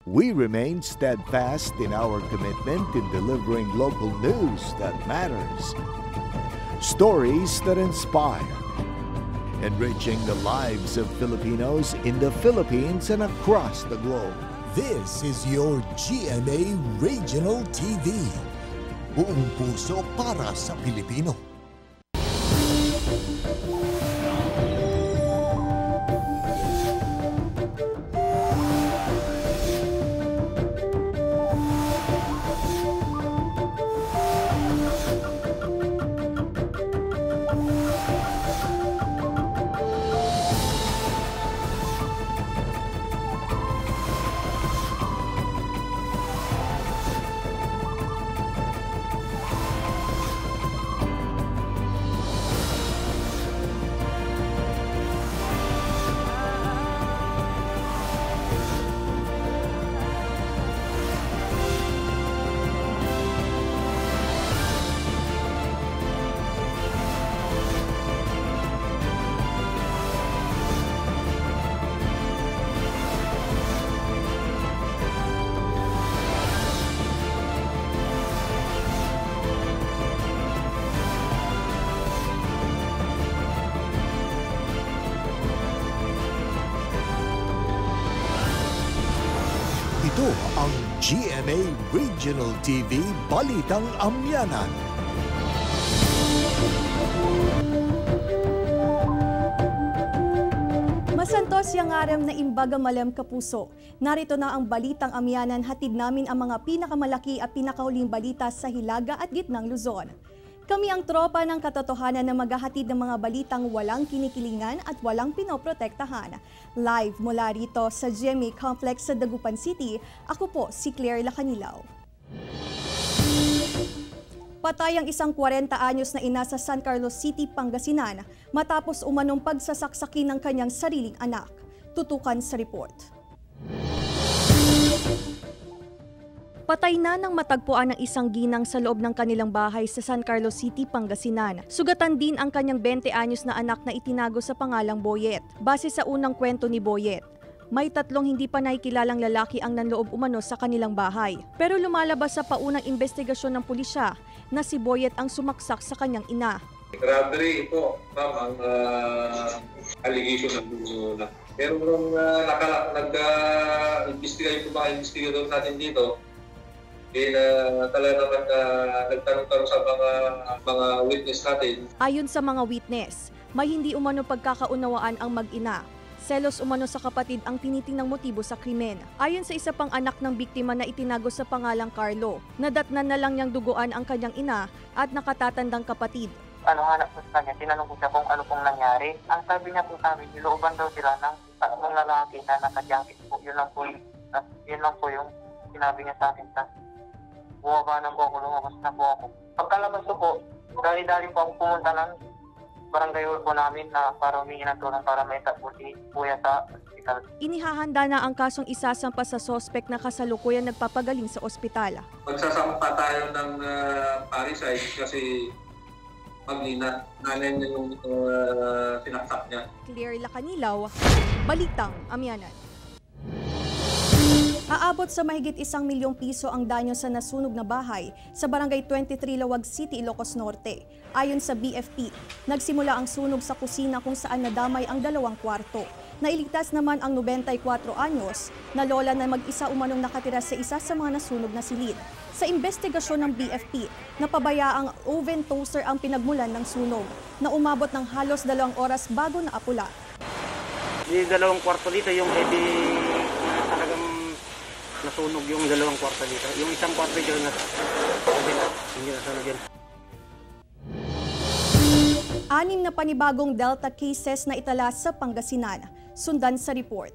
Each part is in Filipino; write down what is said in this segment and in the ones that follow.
We remain steadfast in our commitment in delivering local news that matters. Stories that inspire. Enriching the lives of Filipinos in the Philippines and across the globe. This is your GMA Regional TV. Buong puso para sa Pilipino. Ito ang GMA Regional TV Balitang Amianan. Masantos yang aram na imbaga malem kapuso. Narito na ang Balitang Amianan, hatid namin ang mga pinakamalaki at pinakahuling balita sa Hilaga at Gitnang Luzon. Kami ang tropa ng katotohanan na maghahatid ng mga balitang walang kinikilingan at walang pinoprotektahan. Live mula rito sa GMA Complex sa Dagupan City, ako po si Claire Lacanilaw. Patay ang isang 40 anyos na ina sa San Carlos City, Pangasinan matapos umanong pagsasaksakin ng kanyang sariling anak. Tutukan sa report. Patay na nang matagpuan ng isang ginang sa loob ng kanilang bahay sa San Carlos City, Pangasinan. Sugatan din ang kanyang 20 anyos na anak na itinago sa pangalang Boyet. Base sa unang kwento ni Boyet, may 3 hindi pa nakikilalang lalaki ang nanloob umano sa kanilang bahay. Pero lumalabas sa paunang investigasyon ng pulisya na si Boyet ang sumaksak sa kanyang ina. Robbery po, ma'am, ang allegation ng na. Pero nung nag-investigate po mga investigador natin dito, talaga naman nagtanong-tanong sa mga witness natin. Ayon sa mga witness, may hindi umano pagkakaunawaan ang mag-ina. Selos umano sa kapatid ang tinitingnang motibo sa krimen. Ayon sa isa pang anak ng biktima na itinago sa pangalang Carlo, nadatnan na lang niyang duguan ang kanyang ina at nakatatandang kapatid. Hanap ko sa kanya, tinanong ko siya kung ano pong nangyari. Ang sabi niya po sa amin, nilooban daw sila ng tatlong lalaki na naka-jacket po. Yun lang po yung sinabi niya sa akin. Bumaba na po ako, lumabas na po ako. Pagkalabas ko po, dali-dali po ako pumunta ng barangay hall po namin na para humingi ng tulong para may po si Kuya sa ospital. Inihahanda na ang kasong isasampa sa sospek na kasalukuyan nagpapagaling sa ospital. Magsasampa tayo ng parricide kasi nanay niya yung sinaksak niya. Claire Lacanilaw, Balitang Amianan. Aabot sa mahigit 1 milyong piso ang danyo sa nasunog na bahay sa Barangay 23 Lawag City, Ilocos Norte. Ayon sa BFP, nagsimula ang sunog sa kusina kung saan nadamay ang 2 kwarto. Nailigtas naman ang 94 anyos na lola na mag-isa umanong nakatira sa isa sa mga nasunog na silid. Sa investigasyon ng BFP, napabayaang oven toaster ang pinagmulan ng sunog na umabot ng halos 2 oras bago naapula. Yung 2 kwarto dito, yung heavy talagang nasunog yung 2 kwarto dito. Yung 1 kwarto dito na hindi nasunog yun. 6 na panibagong Delta cases na itala sa Pangasinan. Sundan sa report.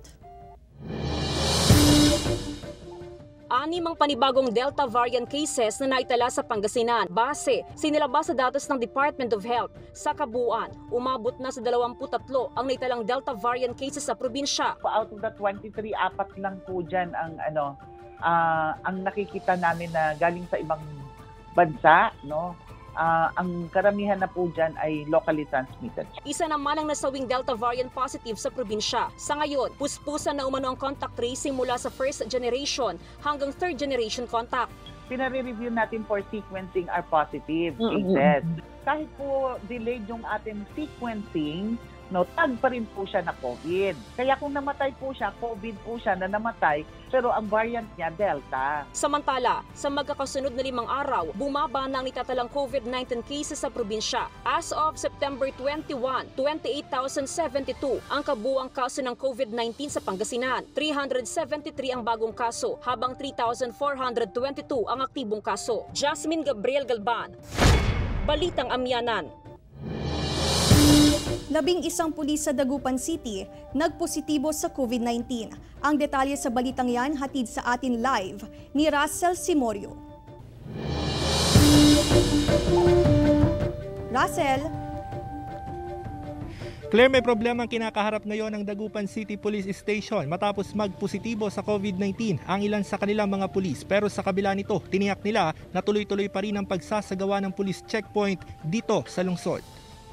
6 ang panibagong Delta variant cases na naitala sa Pangasinan. Base, sinilabas sa datos ng Department of Health. Sa kabuuan, umabot na sa 23 ang naitalang Delta variant cases sa probinsya. Out of the 23, 4 lang po dyan ang nakikita namin na galing sa ibang bansa, no? ang karamihan na po dyan ay locally transmitted. Isa naman ang nasawing Delta variant positive sa probinsya. Sa ngayon, puspusan na umano ang contact tracing mula sa first generation hanggang third generation contact. Pinare-review natin for sequencing our positive cases. Kahit po delayed yung ating sequencing, tag pa rin po siya na COVID. Kaya kung namatay po siya, COVID po siya na namatay, pero ang variant niya, Delta. Samantala, sa magkakasunod na 5 araw, bumaba na ang itatalang COVID-19 cases sa probinsya. As of September 21, 28,072 ang kabuang kaso ng COVID-19 sa Pangasinan. 373 ang bagong kaso, habang 3,422 ang aktibong kaso. Jasmine Gabriel Galban, Balitang Amianan. 11 pulis sa Dagupan City nagpositibo sa COVID-19. Ang detalye sa balitang yan hatid sa atin live ni Russell Simorio. Russell? Claire, may problema ang kinakaharap ngayon ng Dagupan City Police Station matapos magpositibo sa COVID-19 ang ilan sa kanilang mga pulis. Pero sa kabila nito, tiniyak nila na tuloy-tuloy pa rin ang pagsasagawa ng police checkpoint dito sa lungsod.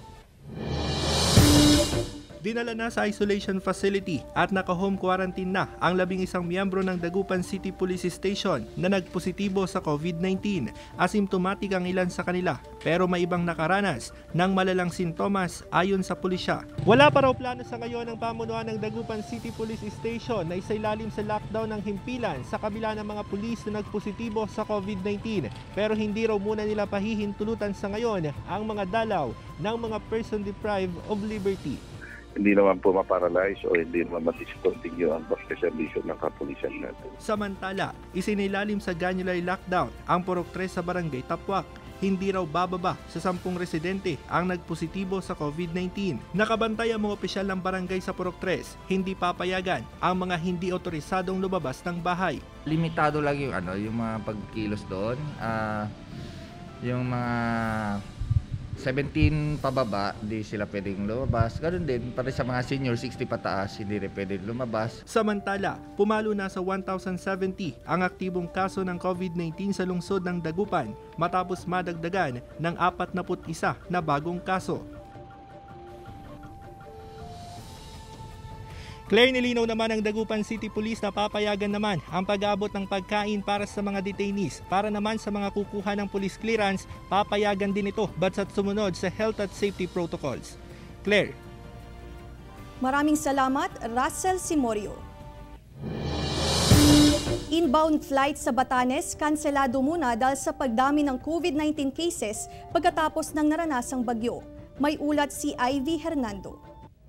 Dinala na sa isolation facility at naka-home quarantine na ang 11 miyembro ng Dagupan City Police Station na nagpositibo sa COVID-19. Asymptomatic ang ilan sa kanila pero may ibang nakaranas ng malalang sintomas ayon sa pulisya. Wala pa raw plano sa ngayon ng pamunuan ng Dagupan City Police Station na isailalim sa lockdown ng himpilan sa kabila ng mga pulis na nagpositibo sa COVID-19. Pero hindi raw muna nila pahihintulutan sa ngayon ang mga dalaw ng mga person deprived of liberty. Hindi naman po maparalyze o hindi naman madiscontinue ang professionalism ng kapulisan natin. Samantala, isinilalim sa Ganyulay lockdown ang Purok 3 sa Barangay Tapwak. Hindi raw bababa sa 10 residente ang nagpositibo sa COVID-19. Nakabantay ang mga opisyal ng barangay sa Purok 3. Hindi papayagan ang mga hindi otorisadong lumabas ng bahay. Limitado lang yung mga pagkilos doon. Yung mga 17 pababa, di sila pwedeng lumabas. Ganun din, para sa mga senior, 60 pataas, hindi rin pwedeng lumabas. Samantala, pumalo na sa 1,070 ang aktibong kaso ng COVID-19 sa lungsod ng Dagupan matapos madagdagan ng 41 na bagong kaso. Claire, nilinaw naman ng Dagupan City Police na papayagan naman ang pag-aabot ng pagkain para sa mga detainees. Para naman sa mga kukuha ng police clearance, papayagan din ito basta't sumunod sa health at safety protocols. Claire. Maraming salamat, Russell Simorio. Inbound flight sa Batanes kanselado muna dahil sa pagdami ng COVID-19 cases pagkatapos ng naranasang bagyo. May ulat si Ivy Hernando.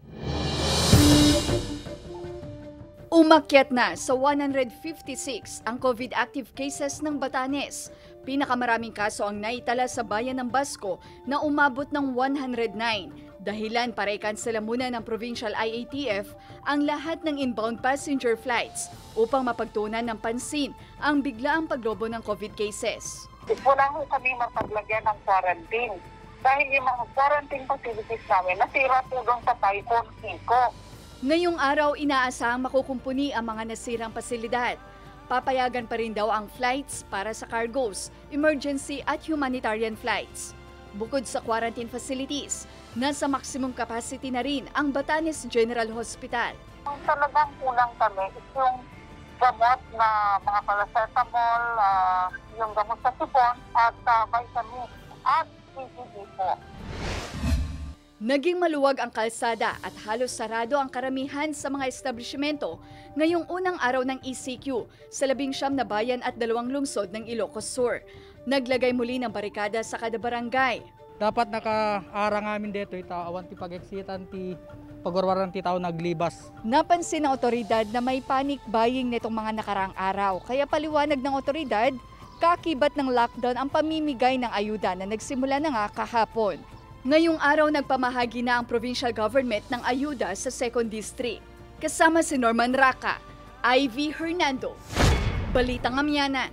Umakyat na sa 156 ang COVID active cases ng Batanes. Pinakamaraming kaso ang naitala sa bayan ng Basco na umabot ng 109. Dahilan para ikansela muna ng Provincial IATF ang lahat ng inbound passenger flights upang mapagtuunan ng pansin ang biglaang paglobo ng COVID cases. Wala ho kami mapaglagyan ng quarantine. Dahil yung mga quarantine facilities namin nasira po doon sa Typhoon Pico. Ngayong araw, inaasahang makukumpuni ang mga nasirang pasilidad. Papayagan pa rin daw ang flights para sa cargos, emergency at humanitarian flights. Bukod sa quarantine facilities, nasa maximum capacity na rin ang Batanes General Hospital. Ang talagang kulang kami is yung gamot na mga paracetamol, yung gamot sa sipon at vitamin at PPE po. Naging maluwag ang kalsada at halos sarado ang karamihan sa mga establishmento ngayong unang araw ng ECQ sa 19 na bayan at 2 lungsod ng Ilocos Sur. Naglagay muli ng barikada sa kada barangay. Dapat nakaarang amin dito awan ti pag-exitan ti pagwarwaran ti tao naglibas. Napansin ng otoridad na may panic buying nitong mga nakaraang araw. Kaya paliwanag ng otoridad, kakibat ng lockdown ang pamimigay ng ayuda na nagsimula na nga kahapon. Ngayong araw nagpamahagi na ang provincial government ng ayuda sa 2nd District. Kasama si Norman Raca, Ivy Hernando, Balitang Amianan.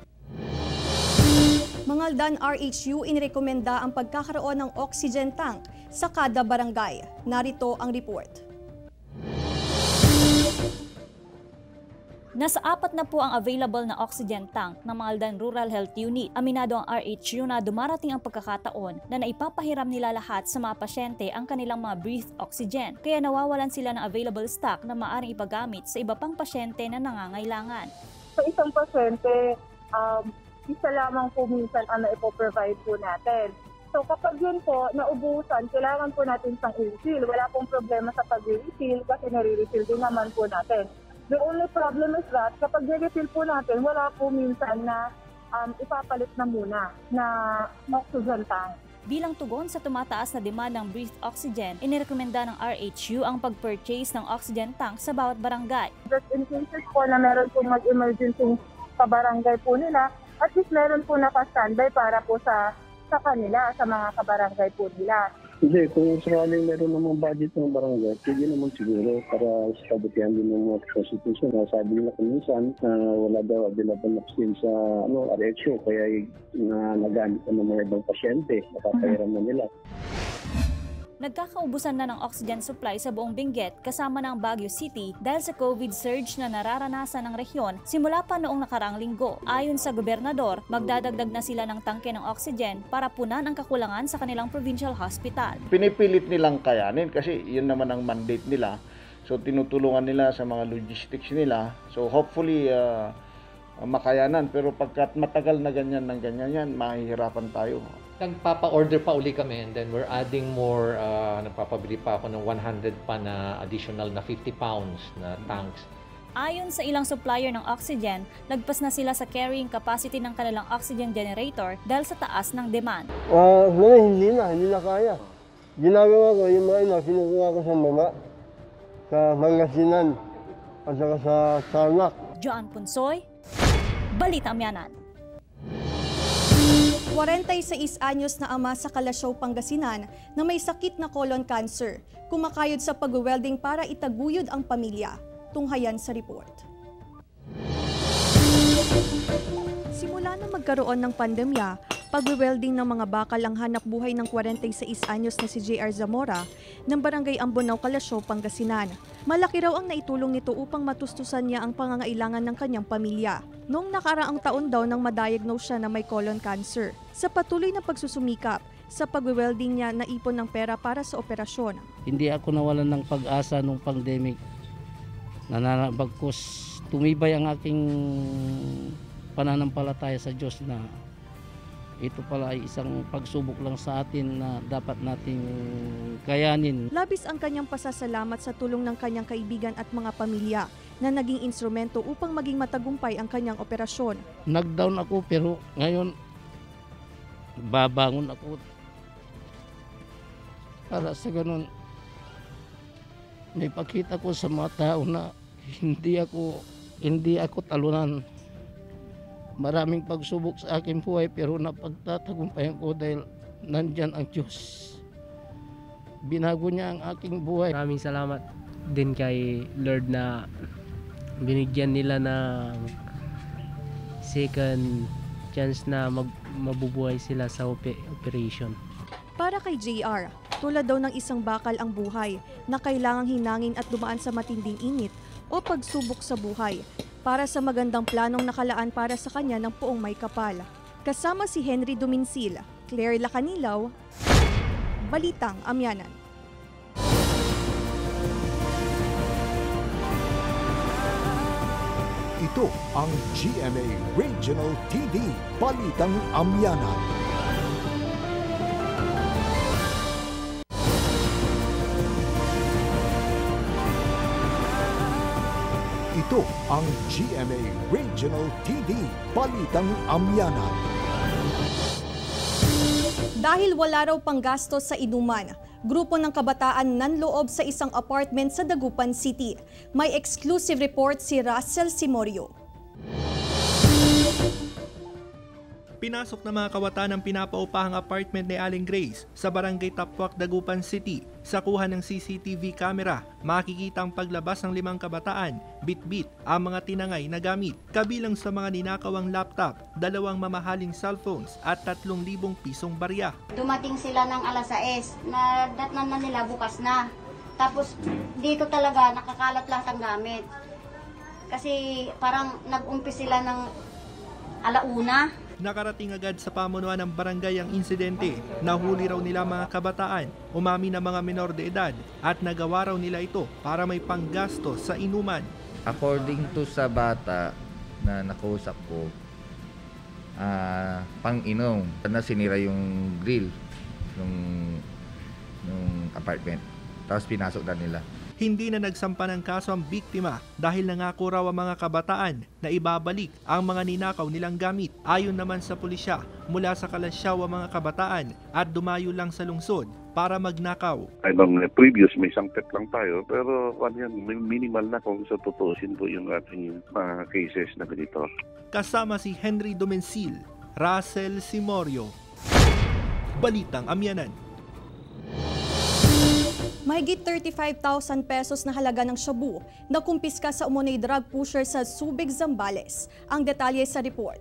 Mangaldan RHU inirekomenda ang pagkakaroon ng oxygen tank sa kada barangay. Narito ang report. Nasa 4 na po ang available na oxygen tank ng mga Aldan Rural Health Unit. Aminado ang RHU na dumarating ang pagkakataon na naipapahiram nila lahat sa mga pasyente ang kanilang mga breathed oxygen. Kaya nawawalan sila ng available stock na maaaring ipagamit sa iba pang pasyente na nangangailangan. Sa isang pasyente, isa lamang po minsan ang naipoprovide po natin. So kapag yun po, naubusan, kailangan po natin pang i-refill. Wala pong problema sa pag-refill kasi nare-refill din naman po natin. The only problem is that kapag i-refill po natin, wala po minsan na ipapalit na muna na oxygen tank. Bilang tugon sa tumataas na demand ng breathed oxygen, inirekomenda ng RHU ang pag-purchase ng oxygen tank sa bawat barangay. Just in cases po na meron po mag-emergency sa barangay po nila, at least meron po naka-standby para po sa kanila, sa mga kabarangay po nila. Hindi, kung sakaling meron namang budget ng barangay, pwede naman siguro para sa kabutihan din ng mga prostitution. Sabi nila kuminsan na wala daw available na vaccine sa RHO, kaya nagamit na ng mga ibang pasyente, nakapairam na nila. Nagkakaubusan na ng oxygen supply sa buong Benguet kasama ng Baguio City dahil sa COVID surge na nararanasan ng rehiyon simula pa noong nakaraang linggo. Ayon sa gobernador, magdadagdag na sila ng tangke ng oxygen para punan ang kakulangan sa kanilang provincial hospital. Pinipilit nilang kayanin kasi yun naman ang mandate nila. So tinutulungan nila sa mga logistics nila. So hopefully makayanan, pero pagkat matagal na ganyan ng ganyan yan, mahihirapan tayo. Nagpapa-order pa uli kami and then we're adding more, nagpapabili pa ako ng 100 pa na additional na 50 pounds na tanks. Ayon sa ilang supplier ng oxygen, lagpas na sila sa carrying capacity ng kanilang oxygen generator dahil sa taas ng demand. Hindi na kaya. Ginagawa ko yung mga ina, kinukuha ko sa mama, sa Pangasinan, at saka sa Tarlac. Joan Punsoy, Balitang Amianan. 46 anyos na ama sa Kalasyaw, Pangasinan na may sakit na colon cancer, kumakayod sa pag-welding para itaguyod ang pamilya. Tunghayan sa report. Simula na magkaroon ng pandemya, pag-welding ng mga bakal ang hanap buhay ng 46 anyos na si JR Zamora ng Barangay Ambonaw, Kalasyaw, Pangasinan. Malaki raw ang naitulong nito upang matustusan niya ang pangangailangan ng kanyang pamilya. Noong nakaraang taon daw nang ma-diagnose siya na may colon cancer. Sa patuloy na pagsusumikap, sa pag-welding niya naipon ng pera para sa operasyon. Hindi ako nawalan ng pag-asa nung pandemic. Bagkus tumibay ang aking pananampalataya sa Diyos na ito pala ay isang pagsubok lang sa atin na dapat nating kayanin. Labis ang kanyang pasasalamat sa tulong ng kanyang kaibigan at mga pamilya na naging instrumento upang maging matagumpay ang kanyang operasyon. Nag-down ako pero ngayon babangon ako para sa ganun may pakita ko sa mga tao na hindi ako talunan. Maraming pagsubok sa aking buhay pero napagtatagumpayan ko dahil nandyan ang Diyos. Binago niya ang aking buhay. Maraming salamat din kay Lord na binigyan nila ng second chance na mabubuhay sila sa operation. Para kay JR, tulad daw ng isang bakal ang buhay na kailangang hinangin at dumaan sa matinding init o pagsubok sa buhay para sa magandang planong nakalaan para sa kanya ng Poong May Kapal. Kasama si Henry Duminsil, Claire Lacanilaw, Balitang Amianan. Ito ang GMA Regional TV, Balitang Amianan. Ito ang GMA Regional TV, Balitang Amianan. Dahil wala raw panggastos sa inuman, grupo ng kabataan nanloob sa isang apartment sa Dagupan City. May exclusive report si Russell Simorio. Pinasok ng mga kawataan ang pinapaupahang apartment ni Aling Grace sa Barangay Tapwak, Dagupan City. Sa kuha ng CCTV camera, makikita ang paglabas ng 5 kabataan, bit-bit ang mga tinangay na gamit. Kabilang sa mga ninakawang laptop, 2 mamahaling cellphones at 3,000 pisong barya. Dumating sila ng alas 6, nadatnan na nila bukas na. Tapos dito talaga nakakalat lang ang gamit. Kasi parang nag-umpis sila ng alauna. Nakarating agad sa pamunuan ng barangay ang insidente. Nahuli raw nila mga kabataan, umami na mga menor de edad at nagawa raw nila ito para may panggasto sa inuman. According to sa bata na nakausap ko, pang-inom na sinira yung grill ng apartment. Tapos pinasok na nila. Hindi na nagsampa ng kaso ang biktima dahil nangako raw ang mga kabataan na ibabalik ang mga ninakaw nilang gamit. Ayon naman sa pulisya, mula sa Kalasyaw ang mga kabataan at dumayo lang sa lungsod para magnakaw. Nung previous may sangkot lang tayo pero minimal na kung sa tutusin po yung ating mga cases na ganito. Kasama si Henry Domencil, Russell Simorio, Balitang Amianan. Mahigit 35,000 pesos na halaga ng shabu na kumpiska sa umunay drug pusher sa Subic, Zambales. Ang detalye sa report.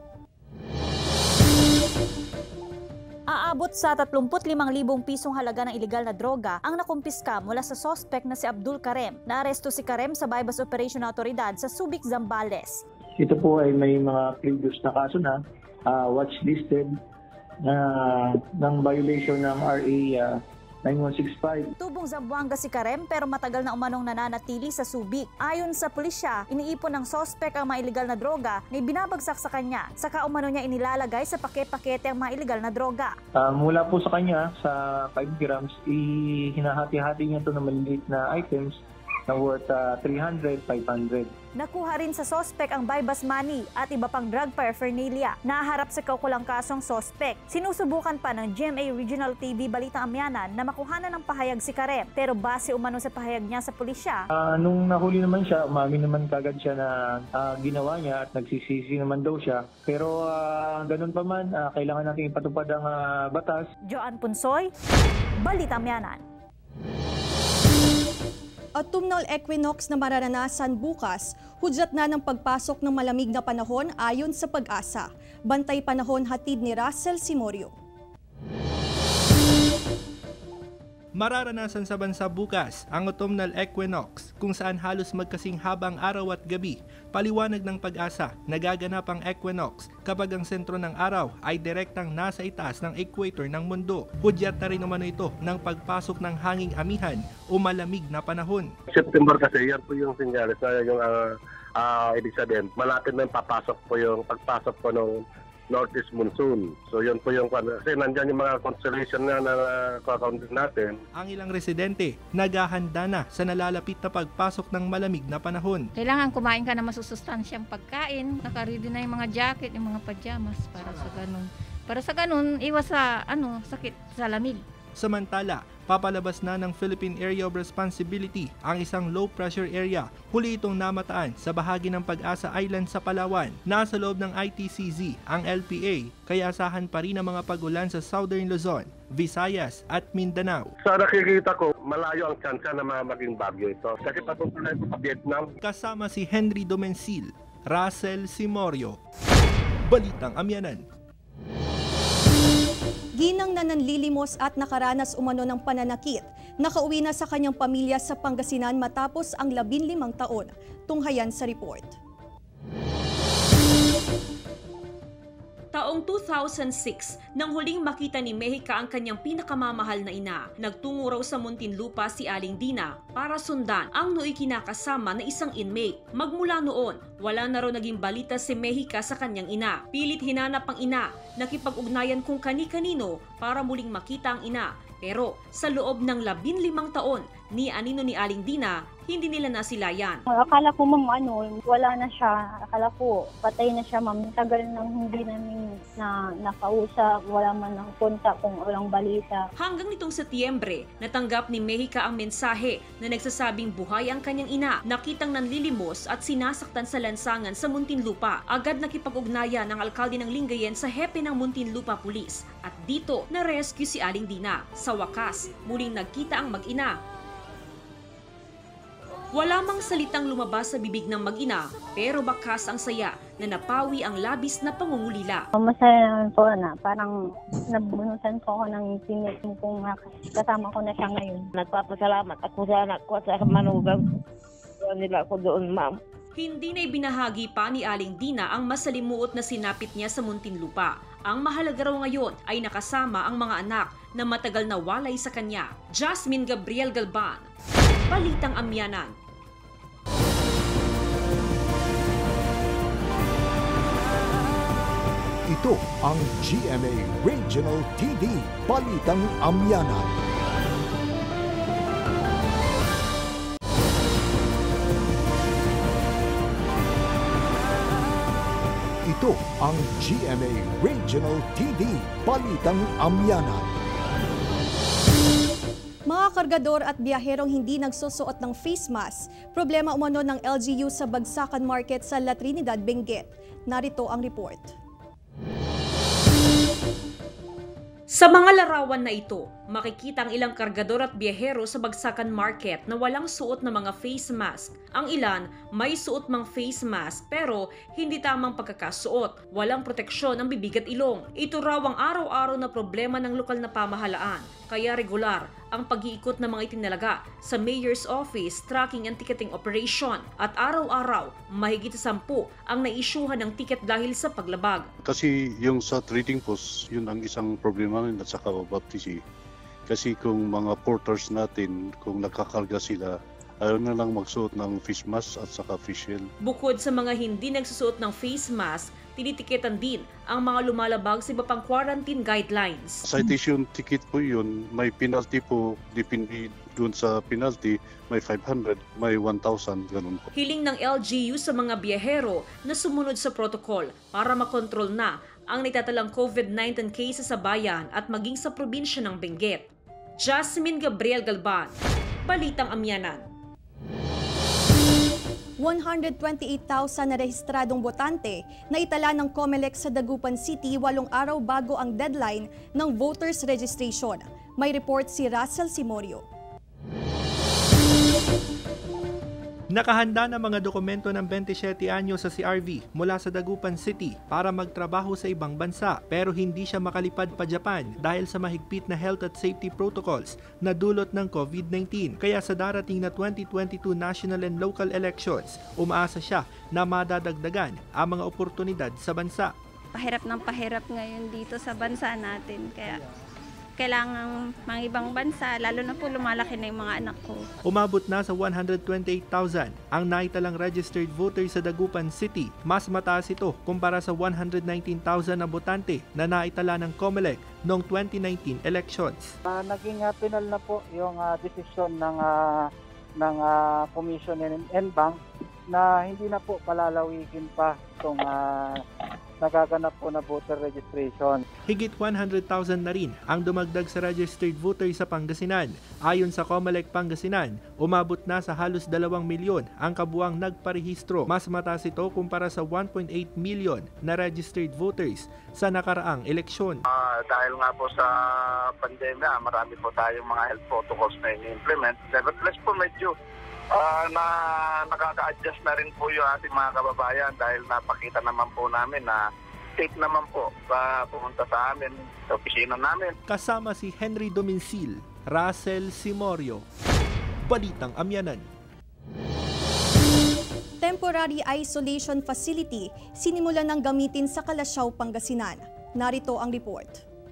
Aabot sa 35,000 pisong halaga ng ilegal na droga ang nakumpiska mula sa suspect na si Abdul Karem. Naaresto si Karem sa bypass operation na otoridad sa Subic, Zambales. Ito po ay may mga previous na kaso na watchlisted ng violation ng RA 9165. Tubong Zamboanga si Karem pero matagal na umanong nananatili sa Subic. Ayon sa pulisya, iniipon ng suspect ang mga iligal na droga na binabagsak sa kanya. Saka umano niya inilalagay sa pakete ang mga iligal na droga. Mula po sa kanya, sa 5 grams, hinahati-hati niya ito ng maliliit na items na worth 300, 500. Nakuha rin sa suspect ang bypass money at iba pang drug paraphernalia. Naharap sa kaukulang kasong suspect. Sinusubukan pa ng GMA Regional TV Balitang Amianan na makuhanan ng pahayag si Karem. Pero base umano sa pahayag niya sa pulisya. Nung nahuli naman siya, umami naman kagad siya na ginawa niya at nagsisisi naman daw siya. Pero ganun pa man, kailangan natin ipatupad ang batas. Joan Punsoy, Balitang Amianan. Autumnal equinox na mararanasan bukas, hudyat na ng pagpasok ng malamig na panahon ayon sa Pag-asa. Bantay panahon hatid ni Russell Simorio. Mararanasan sa bansa bukas ang autumnal equinox kung saan halos magkasing habang araw at gabi. Paliwanag ng Pag-asa, nagaganap ang equinox kapag ang sentro ng araw ay direktang nasa itaas ng equator ng mundo. Hudyat na rin umano ito ng pagpasok ng hanging amihan o malamig na panahon. September kasi yan po yung sinyalis na yung ibig sabihin, malapit na pagpasok po ng Northeast Monsoon. So yun po yung kasi nandyan yung mga constellation na kakaunt natin. Ang ilang residente naghahanda na sa nalalapit na pagpasok ng malamig na panahon. Kailangan kumain ka na masusustansyang pagkain. Nakaready na yung mga jacket, yung mga pajamas para sa ganun. Para sa ganun, iwas sa sakit sa lamig. Samantala, papalabas na ng Philippine Area of Responsibility ang isang low-pressure area. Huli itong namataan sa bahagi ng Pag-asa Island sa Palawan. Nasa loob ng ITCZ ang LPA, kaya asahan pa rin ang mga pag-ulan sa Southern Luzon, Visayas at Mindanao. Sa nakikita ko, malayo ang tsansa na maging bagyo ito. Kasi patutuloy ito sa Vietnam. Kasama si Henry Domencil, Russell Simorio, Balitang Amianan. Ginang na nanlilimos at nakaranas umano ng pananakit. Nakauwi na sa kanyang pamilya sa Pangasinan matapos ang 15 taon. Tunghayan sa report. Taong 2006, nang huling makita ni Mehika ang kanyang pinakamamahal na ina, nagtungo raw sa Muntinlupa si Aling Dina para sundan ang nooy kinakasama na isang inmate. Magmula noon, wala na raw naging balita si Mehika sa kanyang ina. Pilit hinanap ang ina, nakipag-ugnayan kung kani-kanino para muling makita ang ina. Pero sa loob ng 15 taon, ni anino ni Aling Dina, hindi nila nasilayan. Akala ko wala na siya. Akala ko patay na siya, ma'am. Tagal nang hindi namin nakausap, wala man ng kontak kung walang balita. Hanggang nitong Setyembre, natanggap ni Mehika ang mensahe na nagsasabing buhay ang kanyang ina, nakitang nanlilimos at sinasaktan sa lansangan sa Muntinlupa. Agad nakipag-ugnayan ng alkalde ng Lingayen sa hepe ng Muntinlupa Police at dito na-rescue si Aling Dina. Sa wakas, muling nagkita ang mag-ina. Wala mang salitang lumabas sa bibig ng mag-ina, pero bakas ang saya na napawi ang labis na pangungulila. Masaya naman po na parang nabunutan ko ako ng tinik kung kasama ko na siya ngayon. Nagpapasalamat ako sa anak ko sa manugang nila ako doon, ma'am. Hindi na ibinahagi pa ni Aling Dina ang masalimuot na sinapit niya sa Muntinlupa. Ang mahalaga raw ngayon ay nakasama ang mga anak na matagal na walay sa kanya. Jasmine Gabriel Galban, Balitang Amianan. Ito ang GMA Regional TV Balitang Amianan. Ito ang GMA Regional TV Balitang Amianan. Mga kargador at biyaherong hindi nagsusuot ng face mask, problema umano ng LGU sa Bagsakan Market sa La Trinidad, Benguet. Narito ang report. Sa mga larawan na ito, makikita ang ilang kargador at biyahero sa Bagsakan Market na walang suot na mga face mask. Ang ilan may suot mang face mask pero hindi tamang pagkakasuot. Walang proteksyon ang bibig at ilong. Ito raw ang araw-araw na problema ng lokal na pamahalaan. Kaya regular ang pag-iikot ng mga itinalaga sa Mayor's Office tracking and ticketing operation. At araw-araw, mahigit sa 10 ang naisyuhan ng ticket dahil sa paglabag. Kasi yung sa trading post, yun ang isang problema rin at saka babaptisi. Kasi kung mga porters natin, kung nakakarga sila, ayaw na lang magsuot ng face mask at saka face shield. Bukod sa mga hindi nagsusuot ng face mask, tinitiketan din ang mga lumalabag sa iba pang quarantine guidelines. Citation ticket po yun, may penalty po, depende doon sa penalty, may 500, may 1,000, ganun po. Hiling ng LGU sa mga biyahero na sumunod sa protocol para makontrol na ang naitatalang COVID-19 cases sa bayan at maging sa probinsya ng Benguet. Jasmine Gabriel Galban, Balitang Amianan. 128,000 na rehistradong botante na itala ng COMELEC sa Dagupan City 8 araw bago ang deadline ng voters registration. May report si Russell Simorio. Nakahanda na mga dokumento ng 27 anyo sa CRV mula sa Dagupan City para magtrabaho sa ibang bansa pero hindi siya makalipad pa Japan dahil sa mahigpit na health at safety protocols na dulot ng COVID-19. Kaya sa darating na 2022 national and local elections, umaasa siya na madadagdagan ang mga oportunidad sa bansa. Pahirap ng pahirap ngayon dito sa bansa natin kaya kailangan mga ibang bansa, lalo na po lumalaki na yung mga anak ko. Umabot na sa 128,000 ang naitalang registered voters sa Dagupan City. Mas mataas ito kumpara sa 119,000 na botante na naitala ng COMELEC noong 2019 elections. Naging penal na po yung desisyon ng Commission and Bank na hindi na po palalawikin pa itong nagaganap po na voter registration. Higit 100,000 na rin ang dumagdag sa registered voters sa Pangasinan. Ayon sa COMELEC Pangasinan, umabot na sa halos 2 milyon ang kabuang nagparehistro. Mas mataas ito kumpara sa 1.8 million na registered voters sa nakaraang eleksyon. Dahil nga po sa pandemya, marami po tayong mga health protocols na ini-implement. Nevertheless po medyo na nakaka-adjust na rin po yung ating mga kababayan dahil napakita naman po namin na safe naman po pumunta sa amin, sa opisina namin. Kasama si Henry Domincil, Russell Simorio, Balitang Amianan. Temporary isolation facility sinimulan ng gamitin sa Calasiao, Pangasinan. Narito ang report.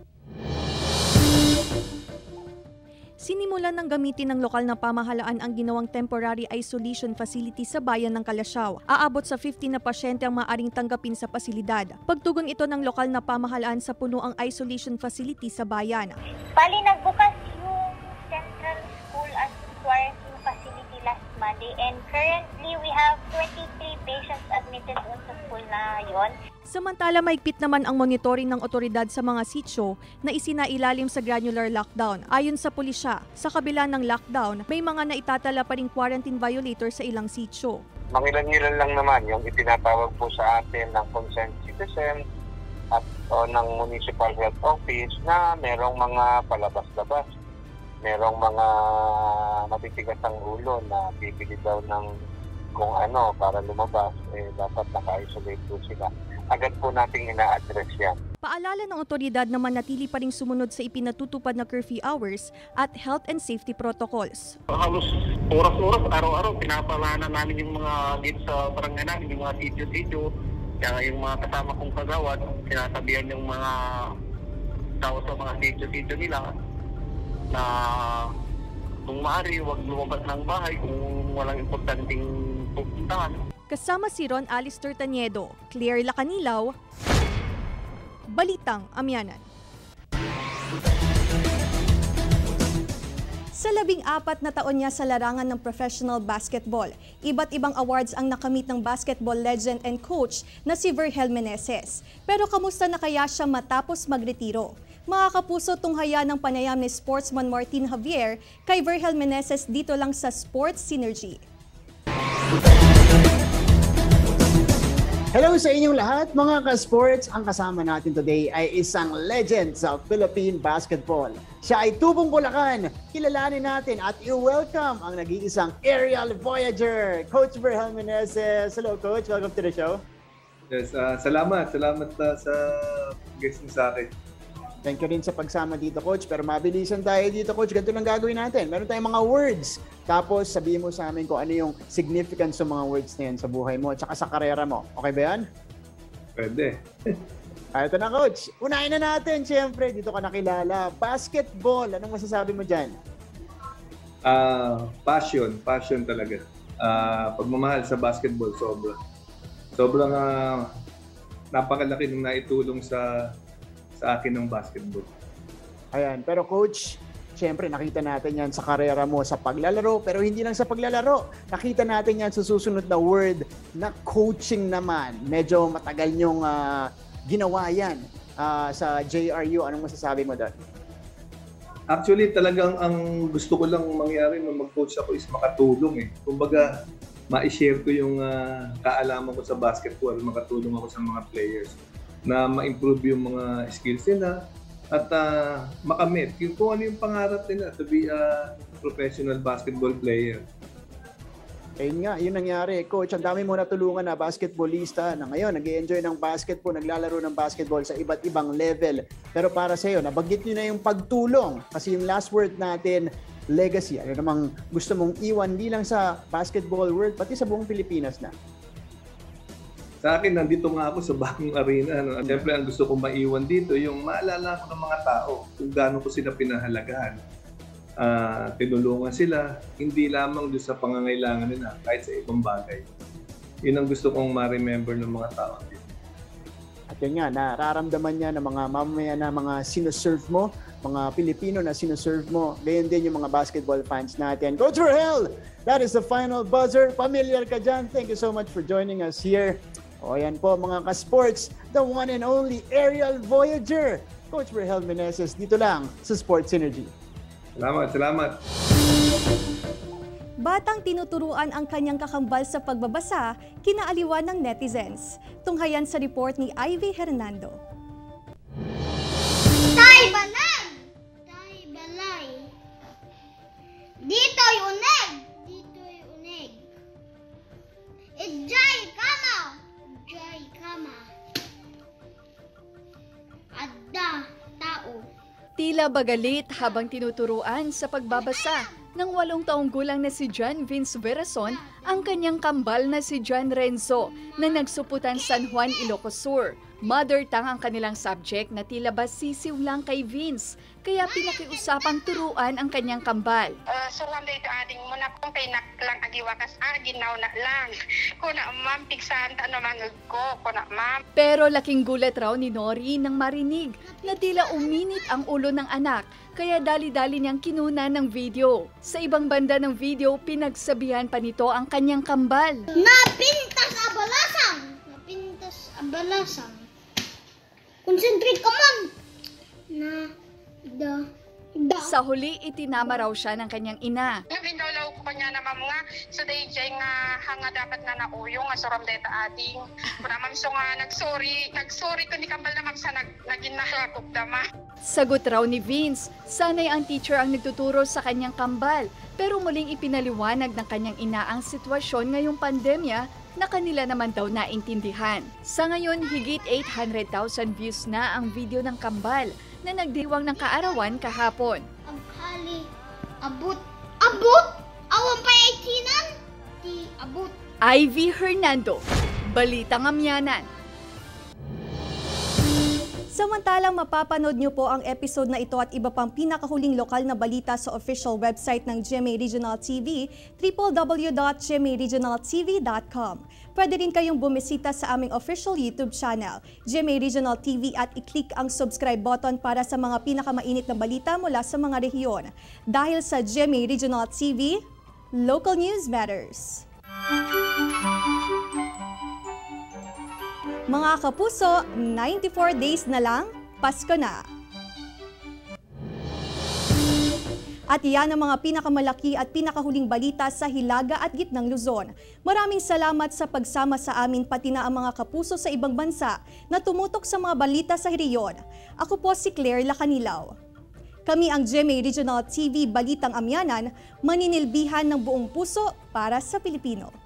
Sinimulan ng gamitin ng lokal na pamahalaan ang ginawang temporary isolation facility sa bayan ng Calasiao. Aabot sa 50 na pasyente ang maaaring tanggapin sa pasilidad. Pagtugon ito ng lokal na pamahalaan sa puno ang isolation facility sa bayan. Bali, nagbukas yung Central School as quarantine facility last Monday and currently we have 23 patients admitted sa school na yon. Samantala, mahigpit naman ang monitoring ng otoridad sa mga sitio na isinailalim sa granular lockdown. Ayon sa pulisya, sa kabila ng lockdown, may mga naitatala pa ring quarantine violator sa ilang sitio. Mangilan-ngilan lang naman yung itinatawag po sa atin ng concerned citizen at ng Municipal Health Office na merong mga palabas-labas. Merong mga matitigas ang ulo na bibili daw ng kung para lumabas, dapat naka-isolate po sila. Agad po nating ina-address yan. Paalala ng otoridad na manatili pa ring sumunod sa ipinatutupad na curfew hours at health and safety protocols. Halos oras-oras, araw-araw, pinapalanan namin yung mga dito sa barangay namin, yung mga sityo-sityo. Kaya yung mga kasama kong kagawad, sinasabihan yung mga tao sa mga sityo-sityo nila na kung maaari, huwag lumabas ng bahay kung walang importanteng pupuntahan. Kasama si Ron Alistair Taniedo, Claire Lacanilaw, Balitang Amianan. Sa 14 na taon niya sa larangan ng professional basketball, iba't ibang awards ang nakamit ng basketball legend and coach na si Virgel Meneses. Pero kamusta na kaya siya matapos magretiro? Mga kapuso, tunghaya ng panayam ni sportsman Martin Javier kay Virgel Meneses dito lang sa Sports Synergy. Hello sa inyong lahat mga ka-sports. Ang kasama natin today ay isang legend sa Philippine basketball. Siya ay tubong Bulacan. Kilalanin natin at i-welcome ang nag-iisang aerial voyager, Coach Virgel Meneses. Hello Coach, welcome to the show. Yes, salamat sa guest mo sa akin. Thank you rin sa pagsama dito, Coach. Pero mabilisan tayo dito, Coach. Ganito lang gagawin natin. Meron tayong mga words. Tapos sabihin mo sa amin kung ano yung significance ng mga words na yan sa buhay mo at saka sa karera mo. Okay ba yan? Pwede. Ito na, Coach. Unahin na natin, siyempre. Dito ka nakilala. Basketball. Anong masasabi mo dyan? Passion talaga. Pagmamahal sa basketball, sobrang napakalaki nung naitulong sa akin ng basketball. Ayan, pero Coach, siyempre nakita natin yan sa karera mo sa paglalaro, pero hindi lang sa paglalaro. Nakita natin yan sa susunod na word na coaching naman. Medyo matagal niyong ginawa yan sa JRU. Anong masasabi mo doon? Actually, talagang ang gusto ko lang mangyari nung mag-coach ako is makatulong . Kumbaga, ma-share ko yung kaalaman ko sa basketball, makatulong ako sa mga players na ma-improve yung mga skills nila at makamit kung ano yung pangarap nila to be a professional basketball player. Ayun nga, yun nangyari. Coach, ang dami mo natulungan na basketballista na ngayon nag-i-enjoy ng basketball, naglalaro ng basketball sa iba't ibang level. Pero para sa iyo, nabanggit niyo na yung pagtulong kasi yung last word natin, legacy. Ano namang gusto mong iwan di lang sa basketball world, pati sa buong Pilipinas na? Sa akin, nandito nga ako sa bagong arena. Siyempre, ang gusto kong maiwan dito, yung maalala ko ng mga tao, kung gaano ko sila pinahalagahan. Tinulungan sila, hindi lamang doon sa pangangailangan nila, kahit sa ibang bagay. Yun ang gusto kong ma-remember ng mga tao dito. At yun nga, nararamdaman niya ng mga mamamayan na mga sinuserve mo, mga Pilipino na sinuserve mo. Gayon din yung mga basketball fans natin. Coach Virgel, that is the final buzzer. Familiar ka dyan. Thank you so much for joining us here. O yan po mga ka-sports, the one and only aerial voyager, Coach Virgel Meneses, dito lang sa Sports Synergy. Salamat. Batang tinuturuan ang kanyang kakambal sa pagbabasa, kinaaliwan ng netizens. Tunghayan sa report ni Ivy Hernando. Tay balag! Tay balay! Dito'y uneg! Dito'y uneg! Ijay kama! Ijay kama! Adda tao! Tila bagalit habang tinuturuan sa pagbabasa ng 8 taong gulang na si John Vince Verason ang kanyang kambal na si John Renzo na nagsuputan San Juan, Ilocos Sur. Mother tongue ang kanilang subject na tila ba sisiw lang kay Vince, kaya pinakiusapang turuan ang kanyang kambal. So one day to ading mo na kung kay naklang agiwakas ginaw na lang. Kuna ma'am, piksan ta naman ko, kuna ma'am. Pero laking gulat raw ni Nori nang marinig na tila uminit ang ulo ng anak, kaya dali-dali niyang kinunan ng video. Sa ibang banda ng video, pinagsabihan pa nito ang kanyang kambal. Napintas abalasang! Napintas abalasang! Concentrate ka man! Sa huli, itinama raw siya ng kanyang ina. Nabindolaw ko niya na ma'am nga, so day jay nga hanga dapat na nauyo nga suram deta ading. Kuna ma'am so nga nagsorry ko ni kambal na ma'am sa naginahakop dama. Sagot raw ni Vince, sanay ang teacher ang nagtuturo sa kanyang kambal, pero muling ipinaliwanag ng kanyang ina ang sitwasyon ngayong pandemya na kanila naman daw naintindihan. Sa ngayon, higit 800,000 views na ang video ng kambal na nagdiwang ng kaarawan kahapon. Ang kali, abot, abot! Awan pa itinan? Di abot. Ivy Hernando, Balitang Amianan. Samantalang mapapanood nyo po ang episode na ito at iba pang pinakahuling lokal na balita sa official website ng GMA Regional TV, www.gmaregionaltv.com. Pwede rin kayong bumisita sa aming official YouTube channel, GMA Regional TV, at i-click ang subscribe button para sa mga pinakamainit na balita mula sa mga rehiyon. Dahil sa GMA Regional TV, local news matters. Mga kapuso, 94 days na lang, Pasko na. At iyan ang mga pinakamalaki at pinakahuling balita sa Hilaga at Gitnang Luzon. Maraming salamat sa pagsama sa amin pati na ang mga kapuso sa ibang bansa na tumutok sa mga balita sa rehiyon. Ako po si Claire Lacanilaw. Kami ang GMA Regional TV Balitang Amianan, maninilbihan ng buong puso para sa Pilipino.